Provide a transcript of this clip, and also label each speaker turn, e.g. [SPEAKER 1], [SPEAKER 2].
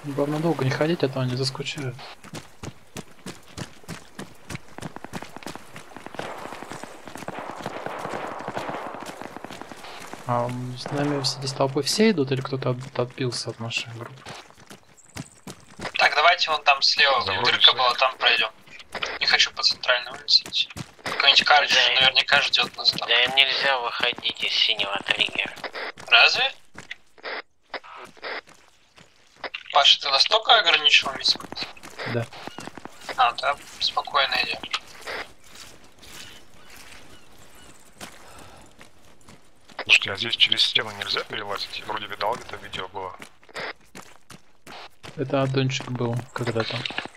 [SPEAKER 1] Главное долго не ходить, а то они заскучают. А с нами здесь толпой все идут или кто-то отбился от нашей группы?
[SPEAKER 2] Так, давайте вон там слева,
[SPEAKER 3] Да,
[SPEAKER 2] дырка была, там пройдем. Не хочу по центральной улице идти. Какой-нибудь картridж наверняка ждет нас там.
[SPEAKER 4] Да им нельзя выходить из синего триггера.
[SPEAKER 2] Разве? Паша, ты настолько ограничил миссию?
[SPEAKER 1] Да.
[SPEAKER 2] А, да, спокойно идем.
[SPEAKER 3] Слушайте, а здесь через стену нельзя перелазить? Вроде видал, где-то видео было.
[SPEAKER 1] Это аддончик был когда-то.